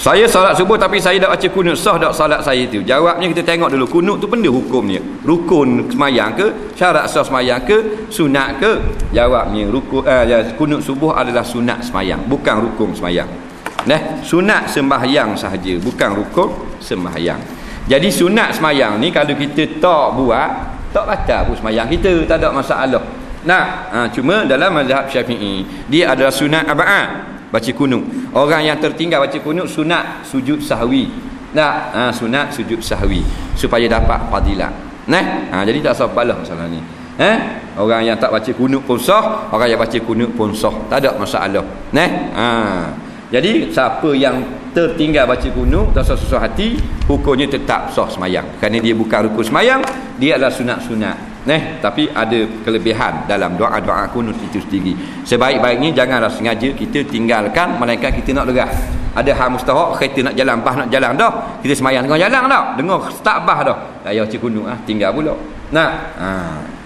Saya solat subuh tapi saya dah baca kunut, sah tak solat saya tu? Jawabnya kita tengok dulu kunut tu benda hukumnya. Rukun semayang ke? Syarat sah semayang ke? Sunat ke? Jawabnya kunut subuh adalah sunat semayang, bukan rukun semayang. Sunat sembahyang sahaja, bukan rukun sembahyang. Jadi sunat semayang ni kalau kita tak buat, tak batal pun semayang kita, tak ada masalah. Cuma dalam mazhab Syafi'i dia adalah sunat ab'ad, baca kunut. Orang yang tertinggal baca kunut sunat sujud sahwi. Sunat sujud sahwi supaya dapat fadilat. Jadi tak sah balah masalah ni. Orang yang tak baca kunut pun sah, orang yang baca kunut pun sah, tak ada masalah. Jadi siapa yang tertinggal baca kunut tak sah susah hati, hukumnya tetap sah semayang. Kerana dia bukan rukun semayang, dia adalah sunat-sunat. Tapi ada kelebihan dalam doa-doa kunut itu sendiri. Sebaik-baiknya janganlah sengaja kita tinggalkan, melainkan kita nak lerah. Ada hal mustahak, kita nak jalan, bah nak jalan dah, kita semayang tengah jalan dah, dengar start bah dah, ayah baca kunut tinggal pula.